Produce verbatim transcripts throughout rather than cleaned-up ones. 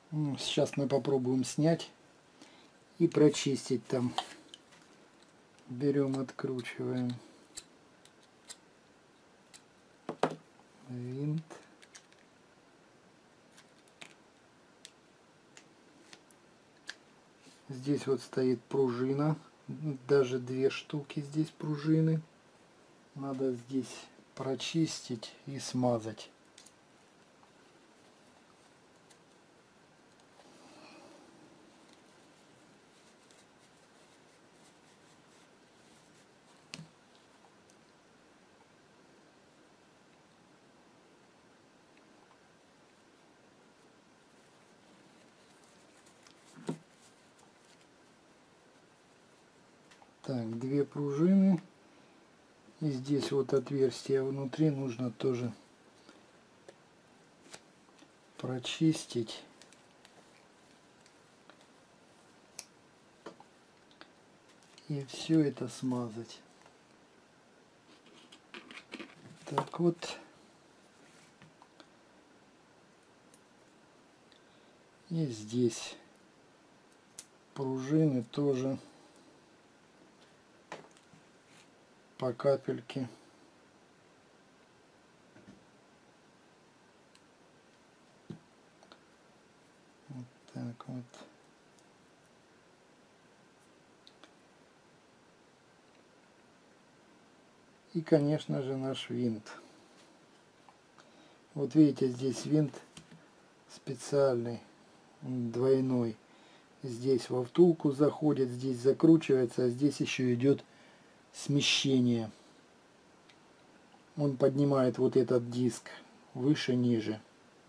Сейчас мы попробуем снять и прочистить там. Берем, откручиваем винт. Здесь вот стоит пружина, даже две штуки здесь пружины. Надо здесь прочистить и смазать. Так, две пружины. И здесь вот отверстие внутри нужно тоже прочистить. И все это смазать. Так вот. И здесь пружины тоже по капельке. Вот так вот. И, конечно же, наш винт. Вот видите, здесь винт специальный, двойной. Здесь во втулку заходит, здесь закручивается, а здесь еще идет смещение. Он поднимает вот этот диск выше-ниже.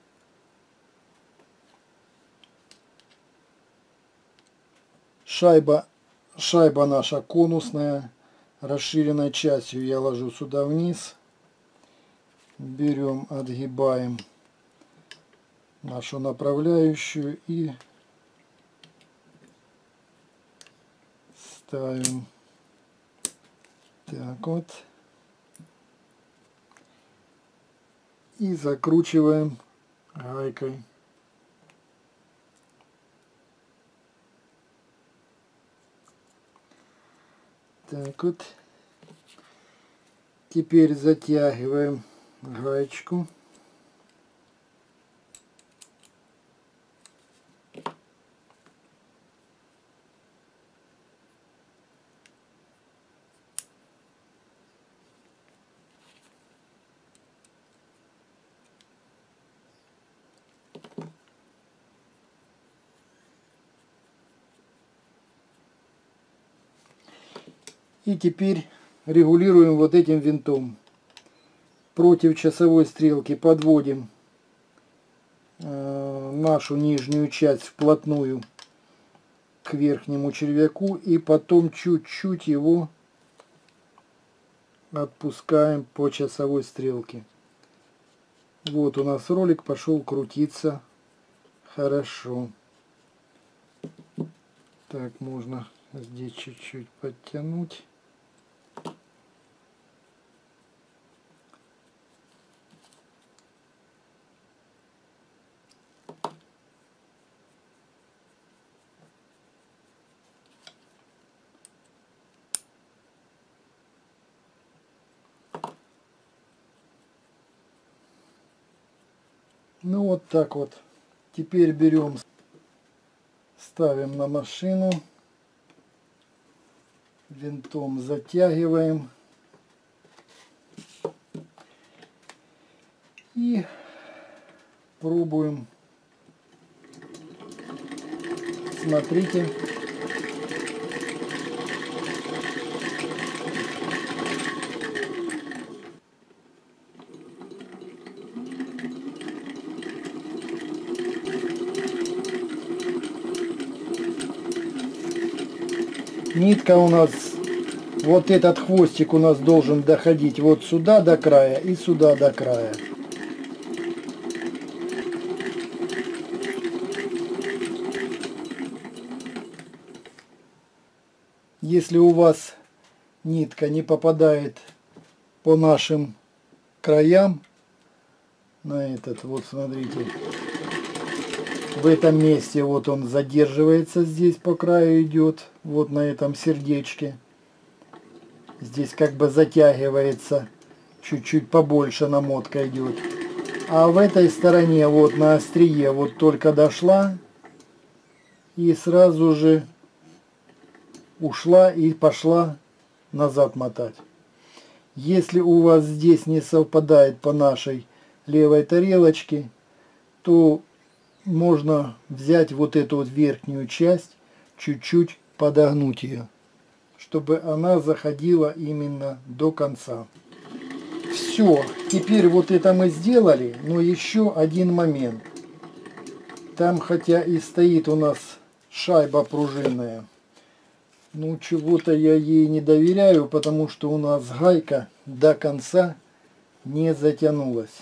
Шайба, шайба наша конусная, расширенной частью я ложу сюда вниз. Берем, отгибаем нашу направляющую и ставим. Так вот. И закручиваем гайкой. Так вот. Теперь затягиваем гаечку. И теперь регулируем вот этим винтом. Против часовой стрелки подводим э, нашу нижнюю часть вплотную к верхнему червяку. И потом чуть-чуть его отпускаем по часовой стрелке. Вот у нас ролик пошел крутиться хорошо. Так, можно здесь чуть-чуть подтянуть. Ну вот так вот. Теперь берем, ставим на машину, винтом затягиваем и пробуем. Смотрите. Нитка у нас, вот этот хвостик у нас должен доходить вот сюда до края и сюда до края. Если у вас нитка не попадает по нашим краям, на этот, вот смотрите, в этом месте вот он задерживается, здесь по краю идет, вот на этом сердечке. Здесь как бы затягивается, чуть-чуть побольше намотка идет. А в этой стороне вот на острие вот только дошла и сразу же ушла и пошла назад мотать. Если у вас здесь не совпадает по нашей левой тарелочке, то можно взять вот эту вот верхнюю часть, чуть-чуть подогнуть ее, чтобы она заходила именно до конца. Все, теперь вот это мы сделали, но еще один момент. Там хотя и стоит у нас шайба пружинная, ну чего-то я ей не доверяю, потому что у нас гайка до конца не затянулась.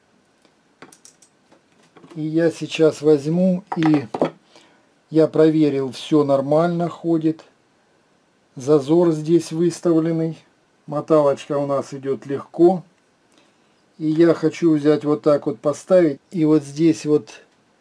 И я сейчас возьму и я проверил, все нормально ходит. Зазор здесь выставленный. Моталочка у нас идет легко. И я хочу взять вот так вот поставить. И вот здесь вот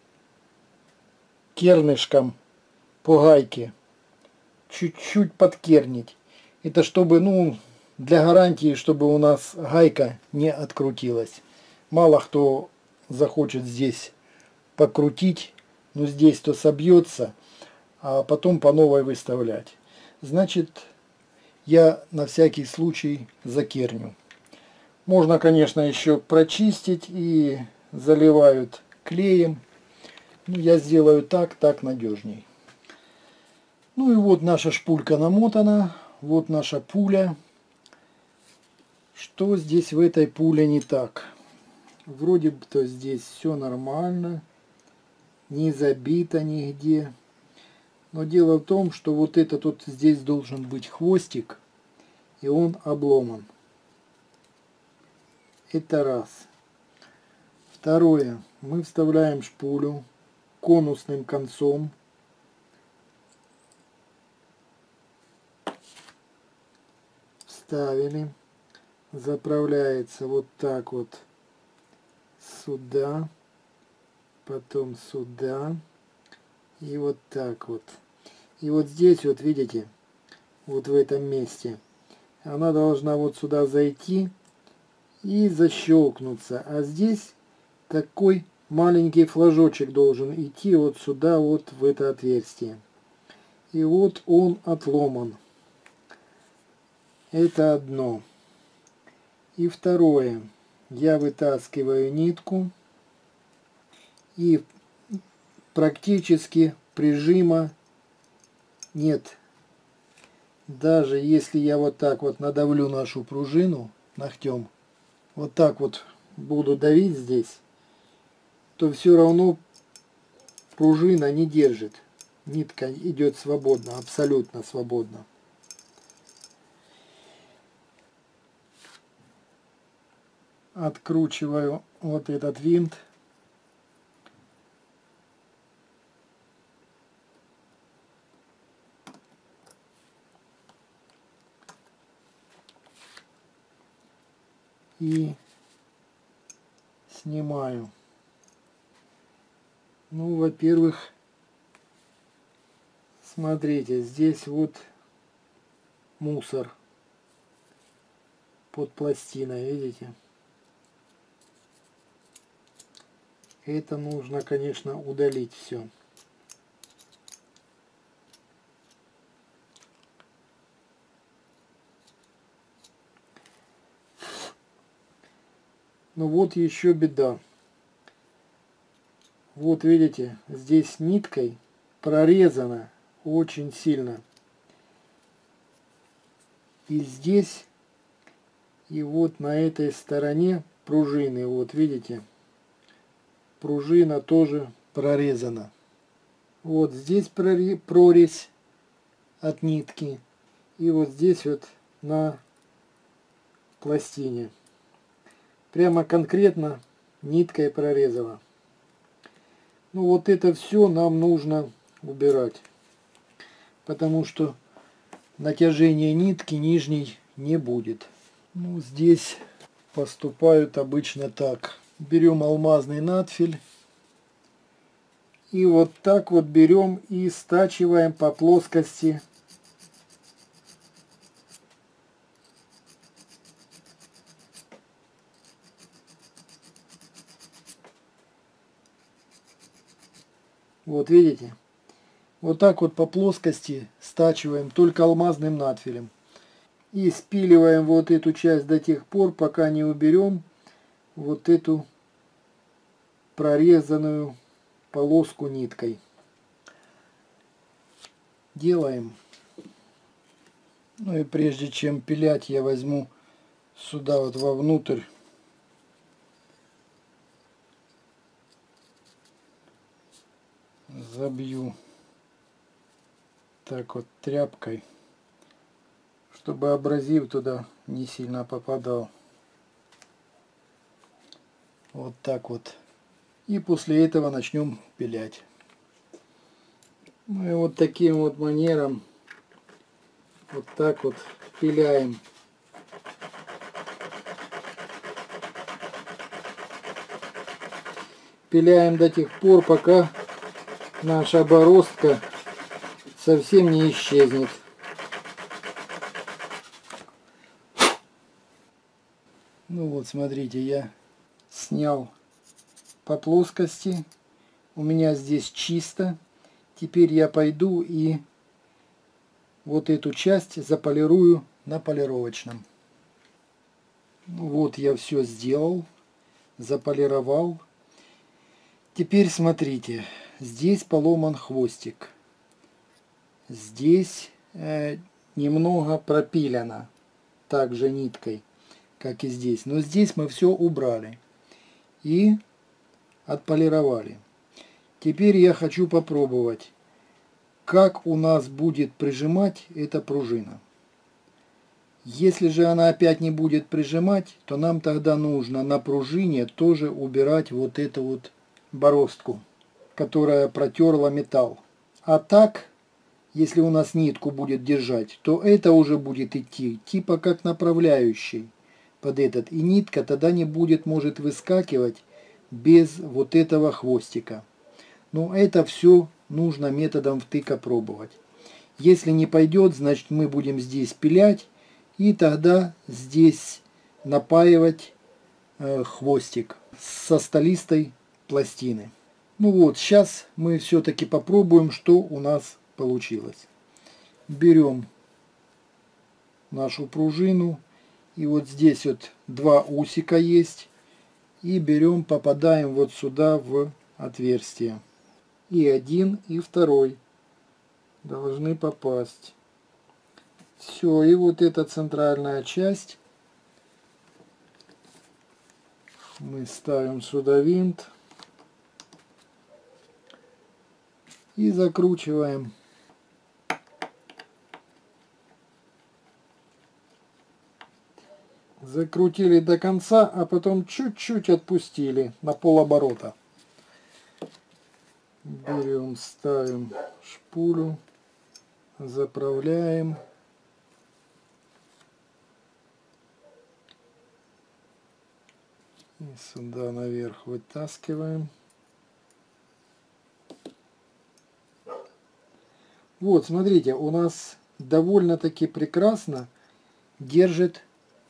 кернышком по гайке чуть-чуть подкернить. Это чтобы, ну, для гарантии, чтобы у нас гайка не открутилась. Мало кто захочет здесь покрутить, но здесь то собьется, а потом по новой выставлять. Значит, я на всякий случай закерню. Можно, конечно, еще прочистить и заливают клеем. Ну, я сделаю так, так надежней. Ну и вот наша шпулька намотана, вот наша пуля. Что здесь в этой пуле не так? Вроде бы то здесь все нормально, не забито нигде. Но дело в том, что вот этот вот здесь должен быть хвостик, и он обломан. Это раз. Второе. Мы вставляем шпулю конусным концом. Вставили. Заправляется вот так вот сюда, потом сюда и вот так вот. И вот здесь вот видите, вот в этом месте она должна вот сюда зайти и защелкнуться. А здесь такой маленький флажочек должен идти вот сюда, вот в это отверстие. И вот он отломан. Это одно. И второе. Я вытаскиваю нитку и практически прижима нет. Даже если я вот так вот надавлю нашу пружину ногтем, вот так вот буду давить здесь, то все равно пружина не держит. Нитка идет свободно, абсолютно свободно. Откручиваю вот этот винт. И снимаю. Ну, во-первых, смотрите, здесь вот мусор под пластиной, видите? Это нужно, конечно, удалить все. Ну вот еще беда. Вот видите, здесь ниткой прорезано очень сильно. И здесь, и вот на этой стороне пружины, вот видите, пружина тоже прорезана. Вот здесь прорезь от нитки. И вот здесь вот на пластине. Прямо конкретно ниткой прорезала. Ну вот это все нам нужно убирать. Потому что натяжения нитки нижней не будет. Ну здесь поступают обычно так. Берем алмазный надфиль И вот так вот берем и стачиваем по плоскости. Вот видите? Вот так вот по плоскости стачиваем только алмазным надфилем. И спиливаем вот эту часть до тех пор, пока не уберем вот эту прорезанную полоску ниткой. Делаем. Ну и прежде чем пилять, я возьму сюда вот вовнутрь забью так вот тряпкой, чтобы абразив туда не сильно попадал. Вот так вот. И после этого начнем пилять. Ну и вот таким вот манером вот так вот пиляем. Пиляем до тех пор, пока наша бороздка совсем не исчезнет. Ну вот, смотрите, я снял по плоскости. У меня здесь чисто. Теперь я пойду и вот эту часть заполирую на полировочном. Вот я все сделал, заполировал. Теперь смотрите, здесь поломан хвостик. Здесь э, немного пропилено, также ниткой, как и здесь. Но здесь мы все убрали и отполировали. Теперь я хочу попробовать, как у нас будет прижимать эта пружина. Если же она опять не будет прижимать, то нам тогда нужно на пружине тоже убирать вот эту вот бороздку, которая протерла металл. А так, если у нас нитку будет держать, то это уже будет идти типа как направляющий под этот. И нитка тогда не будет, может выскакивать без вот этого хвостика. Но это все нужно методом втыка пробовать. Если не пойдет, значит мы будем здесь пилять и тогда здесь напаивать э, хвостик со столистой пластины. Ну вот, сейчас мы все-таки попробуем, что у нас получилось. Берем нашу пружину, и вот здесь вот два усика есть, и берем, попадаем вот сюда в отверстие. И один, и второй должны попасть. Все, и вот эта центральная часть мы ставим сюда винт и закручиваем. Закрутили до конца, а потом чуть-чуть отпустили на полоборота. Берем, ставим шпулю, заправляем. И сюда наверх вытаскиваем. Вот, смотрите, у нас довольно-таки прекрасно держит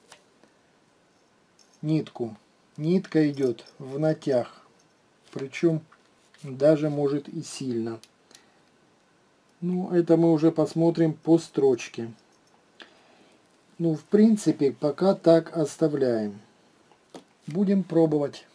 нитку. Нитка идет в натяг. Причем даже может и сильно. Ну, это мы уже посмотрим по строчке. Ну, в принципе, пока так оставляем. Будем пробовать.